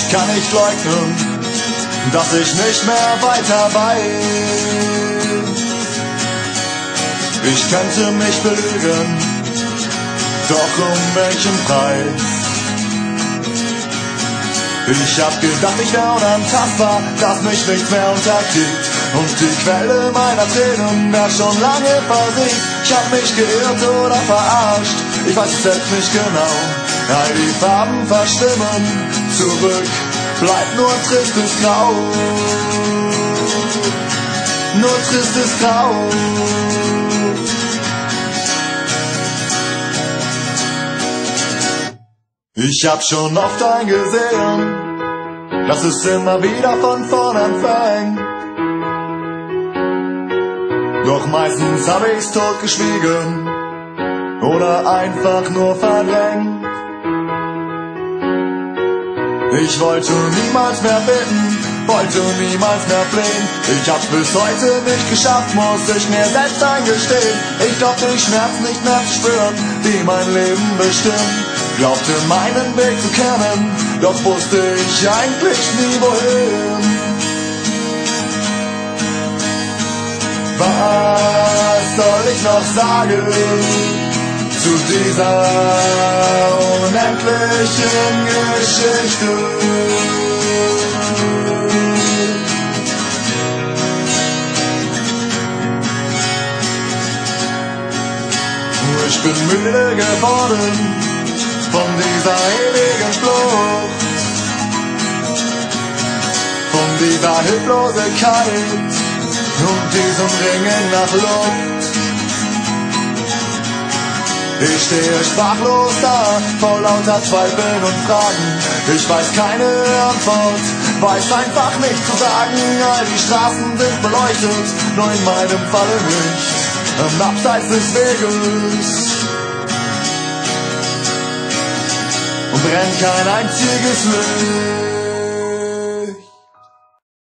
Ich kann nicht leugnen, dass ich nicht mehr weiter weiß. Ich könnte mich belügen, doch um welchen Preis? Ich hab gedacht, ich wär unantastbar, dass mich nichts mehr unterkriegt. Und die Quelle meiner Tränen wär schon lange versiegt. Ich hab mich geirrt oder verarscht, ich weiß es selbst nicht genau. All die Farben verstimmen, zurück bleibt nur tristes Grau. Nur tristes Grau. Ich hab schon oft eingesehen, dass es immer wieder von vorn anfängt. Doch meistens hab ich's totgeschwiegen oder einfach nur verdrängt. Ich wollte niemals mehr bitten, wollte niemals mehr flehen. Ich hab's bis heute nicht geschafft, muss ich mir selbst eingestehen. Ich glaubte, den Schmerz nicht mehr zu spüren, die mein Leben bestimmt. Glaubte meinen Weg zu kennen, doch wusste ich eigentlich nie wohin. Was soll ich noch sagen zu dieser unendlichen Geschichte? Ich bin müde geworden von dieser ewigen Flucht, von dieser Hilflosigkeit und diesem Ringen nach Luft. Ich stehe sprachlos da, vor lauter Zweifeln und Fragen. Ich weiß keine Antwort, weiß einfach nichts zu sagen. All die Straßen sind beleuchtet, nur in meinem Falle nicht. Am Abseits des Weges und brennt kein einziges Licht.